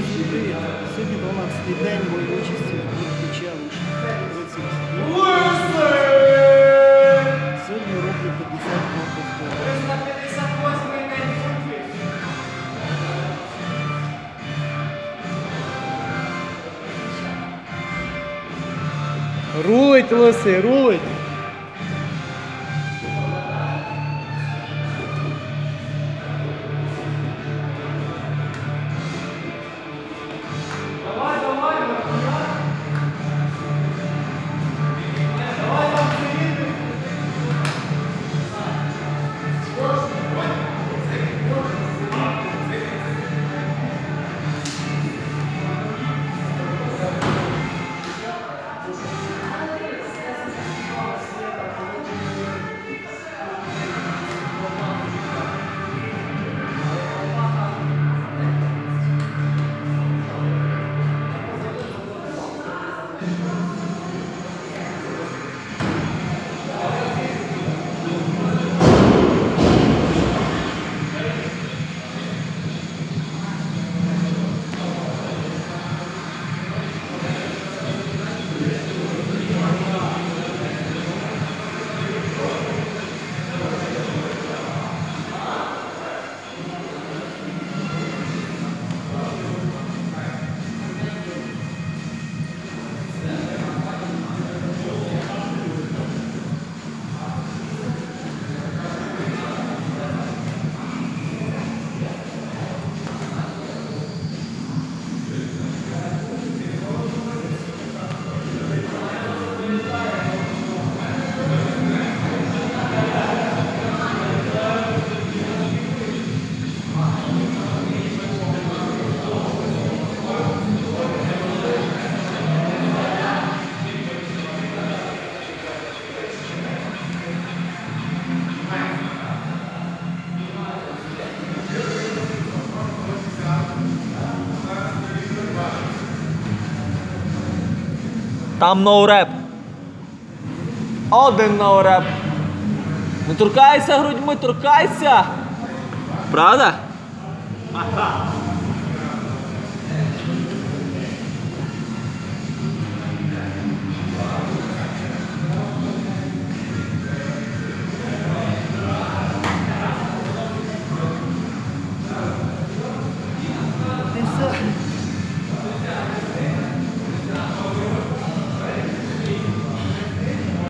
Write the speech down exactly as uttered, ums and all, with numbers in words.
сліди. Сьогодні дванадцятий день бойової участі в плече лише. Сьогодні роблю п'ятдесят два повтори. триста п'ятдесят восьмий день футбі. Рулить, лиси, рулить. Давай, давай, давай, там приїдемо. Там ноуреп. Один ноуреп. Не торкайся грудьми, торкайся. Правда? Ага.